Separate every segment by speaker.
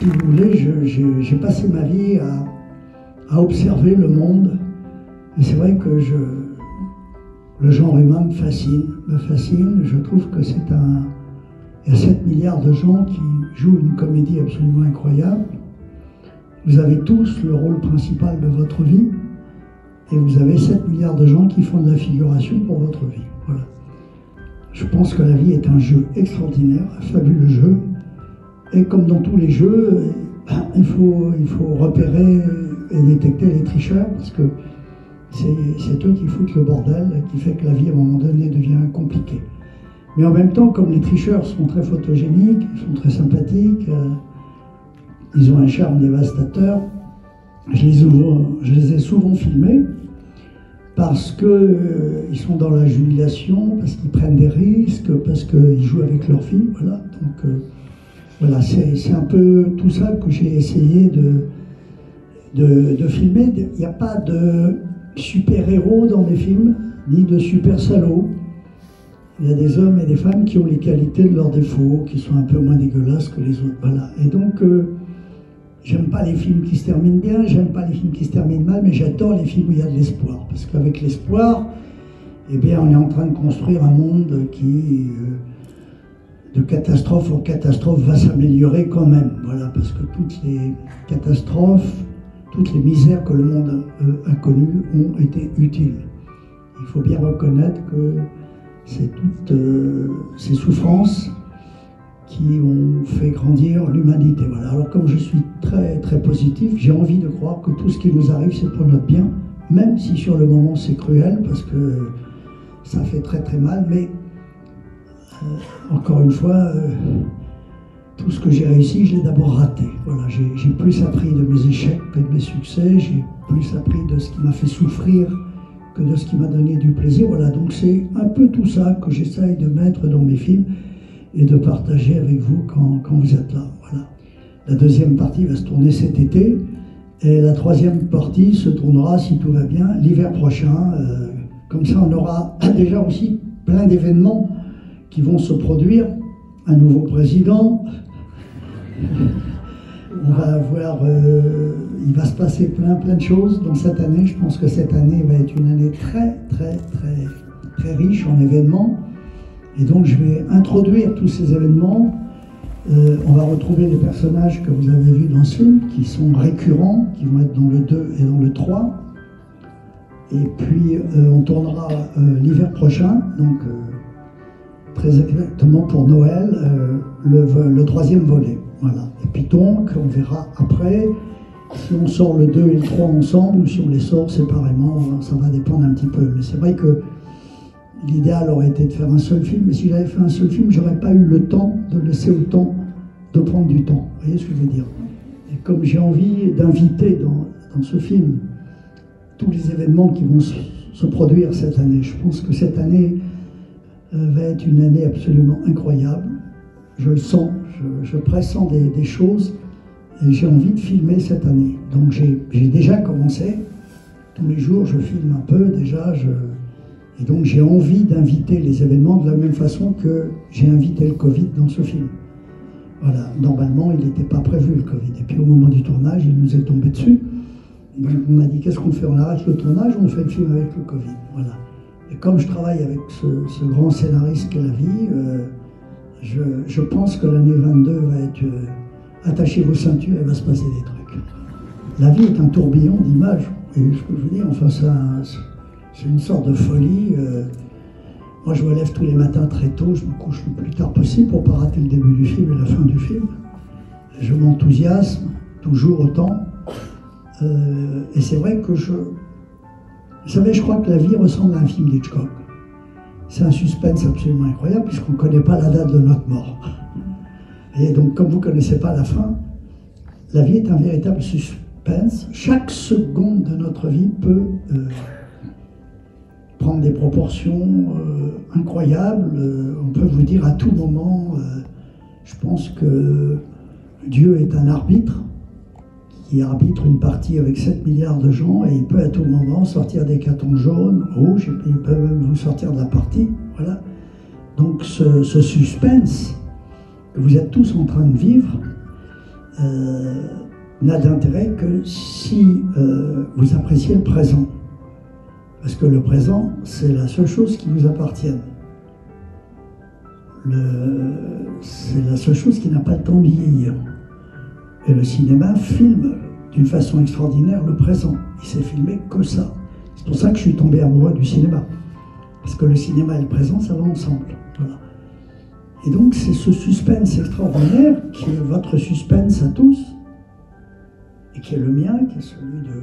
Speaker 1: vous voulez, j'ai passé ma vie à observer le monde. Et c'est vrai que le genre humain me fascine. Je trouve que il y a 7 milliards de gens qui jouent une comédie absolument incroyable. Vous avez tous le rôle principal de votre vie. Et vous avez 7 milliards de gens qui font de la figuration pour votre vie. Voilà. Je pense que la vie est un jeu extraordinaire, un fabuleux jeu. Et comme dans tous les jeux, il faut repérer et détecter les tricheurs, parce que c'est eux qui foutent le bordel, qui fait que la vie à un moment donné devient compliquée. Mais en même temps, comme les tricheurs sont très photogéniques, ils sont très sympathiques, ils ont un charme dévastateur, je les ai souvent filmés parce qu'ils sont dans la jubilation, parce qu'ils prennent des risques, parce qu'ils jouent avec leur fille. Voilà. Donc voilà, c'est un peu tout ça que j'ai essayé de filmer. Il n'y a pas de super-héros dans mes films, ni de super-salauds. Il y a des hommes et des femmes qui ont les qualités de leurs défauts, qui sont un peu moins dégueulasses que les autres. Voilà. Et donc, j'aime pas les films qui se terminent bien, j'aime pas les films qui se terminent mal, mais j'adore les films où il y a de l'espoir. Parce qu'avec l'espoir, eh bien, on est en train de construire un monde qui, de catastrophe en catastrophe, va s'améliorer quand même. Voilà, parce que toutes les catastrophes, toutes les misères que le monde a connues ont été utiles. Il faut bien reconnaître que c'est toutes ces souffrances qui ont fait grandir l'humanité. Voilà. Alors comme je suis très très positif, j'ai envie de croire que tout ce qui nous arrive c'est pour notre bien, même si sur le moment c'est cruel, parce que ça fait très très mal, mais encore une fois, tout ce que j'ai réussi, je l'ai d'abord raté. Voilà, j'ai plus appris de mes échecs que de mes succès, j'ai plus appris de ce qui m'a fait souffrir que de ce qui m'a donné du plaisir. Voilà, donc c'est un peu tout ça que j'essaye de mettre dans mes films et de partager avec vous quand vous êtes là. Voilà. La deuxième partie va se tourner cet été, et la troisième partie se tournera, si tout va bien, l'hiver prochain. Comme ça, on aura déjà aussi plein d'événements qui vont se produire. Un nouveau président, on va avoir, il va se passer plein de choses dans cette année. Je pense que cette année va être une année très riche en événements. Et donc je vais introduire tous ces événements. On va retrouver les personnages que vous avez vus dans ce film, qui sont récurrents, qui vont être dans le 2 et dans le 3. Et puis on tournera l'hiver prochain, donc très exactement pour Noël, le troisième volet. Voilà. Et puis donc, on verra après si on sort le 2 et le 3 ensemble ou si on les sort séparément, ça va dépendre un petit peu. Mais c'est vrai que l'idéal aurait été de faire un seul film, mais si j'avais fait un seul film, j'aurais pas eu le temps de laisser autant, de prendre du temps. Vous voyez ce que je veux dire? Et comme j'ai envie d'inviter dans ce film tous les événements qui vont se produire cette année, je pense que cette année va être une année absolument incroyable. Je le sens, je pressens des choses et j'ai envie de filmer cette année. Donc j'ai déjà commencé, tous les jours je filme un peu déjà, et donc j'ai envie d'inviter les événements de la même façon que j'ai invité le Covid dans ce film. Voilà, normalement il n'était pas prévu le Covid, et puis au moment du tournage il nous est tombé dessus. Donc on a dit qu'est-ce qu'on fait? On arrête le tournage ou on fait le film avec le Covid? Voilà. Et comme je travaille avec ce grand scénariste qu'est la vie, je pense que l'année 22 va être attachez vos ceintures, il va se passer des trucs. La vie est un tourbillon d'images, et ce que je veux dire, enfin c'est une sorte de folie. Moi je me lève tous les matins très tôt, je me couche le plus tard possible pour ne pas rater le début du film et la fin du film. Je m'enthousiasme toujours autant, et c'est vrai que vous savez, je crois que la vie ressemble à un film d'Hitchcock. C'est un suspense absolument incroyable puisqu'on ne connaît pas la date de notre mort. Et donc, comme vous ne connaissez pas la fin, la vie est un véritable suspense. Chaque seconde de notre vie peut prendre des proportions incroyables. On peut vous dire à tout moment, je pense que Dieu est un arbitre qui arbitre une partie avec 7 milliards de gens, et il peut à tout moment sortir des cartons jaunes, rouges, et puis il peut même vous sortir de la partie. Voilà. Donc ce suspense que vous êtes tous en train de vivre, n'a d'intérêt que si vous appréciez le présent. Parce que le présent, c'est la seule chose qui vous appartienne. C'est la seule chose qui n'a pas le temps de vieillir. Et le cinéma filme d'une façon extraordinaire le présent. Il s'est filmé que ça. C'est pour ça que je suis tombé amoureux du cinéma. Parce que le cinéma et le présent, ça va ensemble. Voilà. Et donc, c'est ce suspense extraordinaire qui est votre suspense à tous, et qui est le mien, qui est celui de...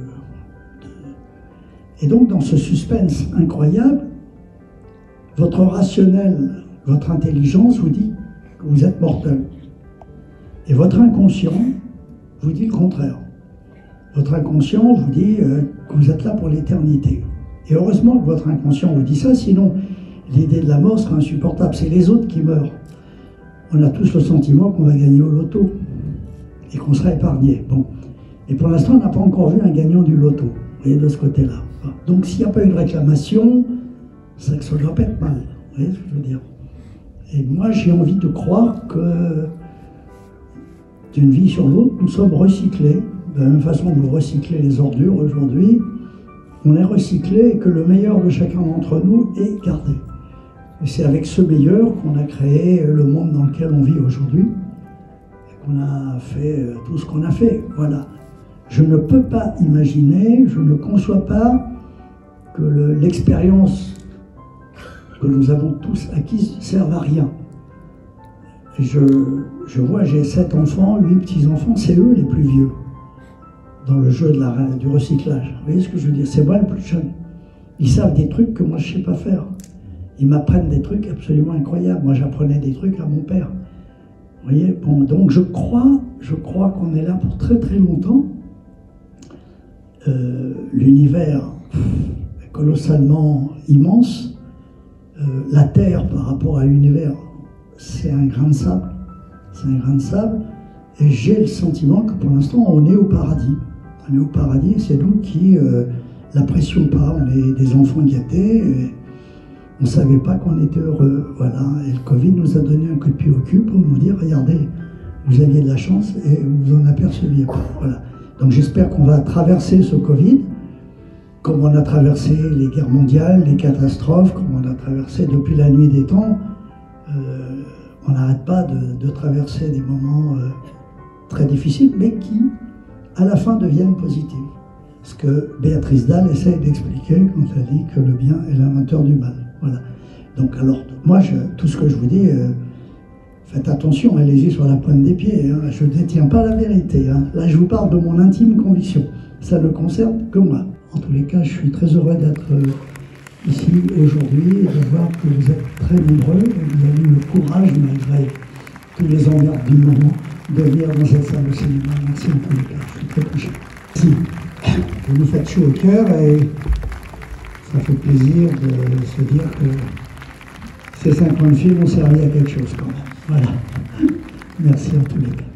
Speaker 1: Et donc, dans ce suspense incroyable, votre rationnel, votre intelligence vous dit que vous êtes mortel. Et votre inconscient vous dit le contraire. Votre inconscient vous dit que vous êtes là pour l'éternité. Et heureusement que votre inconscient vous dit ça, sinon l'idée de la mort sera insupportable. C'est les autres qui meurent. On a tous le sentiment qu'on va gagner au loto et qu'on sera épargné. Bon. Et pour l'instant, on n'a pas encore vu un gagnant du loto. Vous voyez, de ce côté-là. Donc s'il n'y a pas eu de réclamation, c'est que ça doit pas être mal. Vous voyez ce que je veux dire? Et moi, j'ai envie de croire que d'une vie sur l'autre, nous sommes recyclés. De la même façon que vous recyclez les ordures aujourd'hui, on est recyclé et que le meilleur de chacun d'entre nous est gardé. Et c'est avec ce meilleur qu'on a créé le monde dans lequel on vit aujourd'hui, et qu'on a fait tout ce qu'on a fait. Voilà. Je ne peux pas imaginer, je ne conçois pas que l'expérience que nous avons tous acquise ne serve à rien. Et je vois, j'ai 7 enfants, 8 petits-enfants, c'est eux les plus vieux dans le jeu du recyclage. Vous voyez ce que je veux dire? C'est moi le plus jeune. Ils savent des trucs que moi je ne sais pas faire. Ils m'apprennent des trucs absolument incroyables. Moi j'apprenais des trucs à mon père. Vous voyez? Bon, donc je crois qu'on est là pour très très longtemps. L'univers est colossalement immense. La Terre par rapport à l'univers, c'est un grain de sable. C'est un grain de sable. Et j'ai le sentiment que pour l'instant, on est au paradis. On est au paradis, c'est nous qui la pression pas. On est des enfants gâtés. Et on ne savait pas qu'on était heureux. Voilà. Et le Covid nous a donné un coup de pied au cul pour nous dire, regardez, vous aviez de la chance et vous en aperceviez pas. Voilà. Donc j'espère qu'on va traverser ce Covid, comme on a traversé les guerres mondiales, les catastrophes, comme on a traversé depuis la nuit des temps. On n'arrête pas de traverser des moments très difficiles, mais qui, à la fin, deviennent positifs. Ce que Béatrice Dalle essaye d'expliquer quand elle dit que le bien est l'inventeur du mal. Voilà. Donc alors, moi, tout ce que je vous dis, faites attention, allez-y sur la pointe des pieds. Hein. Je ne détiens pas la vérité. Hein. Là, je vous parle de mon intime conviction. Ça ne concerne que moi. En tous les cas, je suis très heureux d'être ici aujourd'hui et de voir que vous êtes très nombreux et que vous avez eu le courage, malgré tous les emmerdes du moment, de venir dans cette salle de cinéma. Merci en tous les cas, je suis très touché. Merci. Vous nous faites chaud au cœur et ça fait plaisir de se dire que ces 50 films ont servi à quelque chose quand même. Voilà. Merci en tous les cas.